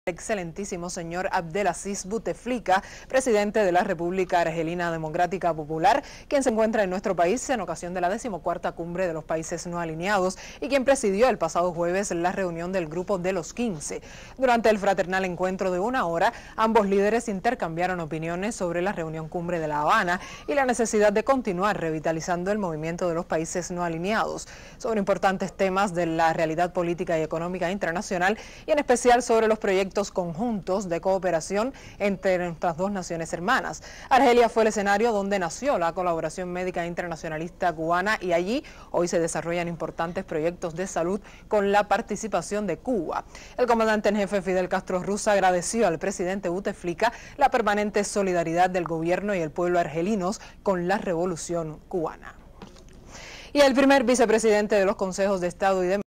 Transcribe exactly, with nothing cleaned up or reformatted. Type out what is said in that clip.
Excelentísimo señor Abdelaziz Bouteflika, presidente de la República Argelina Democrática Popular, quien se encuentra en nuestro país en ocasión de la decimocuarta cumbre de los países no alineados y quien presidió el pasado jueves la reunión del Grupo de los quince. Durante el fraternal encuentro de una hora, ambos líderes intercambiaron opiniones sobre la reunión cumbre de La Habana y la necesidad de continuar revitalizando el movimiento de los países no alineados, sobre importantes temas de la realidad política y económica internacional y en especial sobre los proyectos conjuntos de cooperación entre nuestras dos naciones hermanas. Argelia fue el escenario donde nació la colaboración médica internacionalista cubana y allí hoy se desarrollan importantes proyectos de salud con la participación de Cuba. El comandante en jefe Fidel Castro Ruz agradeció al presidente Bouteflika la permanente solidaridad del gobierno y el pueblo argelinos con la revolución cubana. Y el primer vicepresidente de los consejos de Estado y de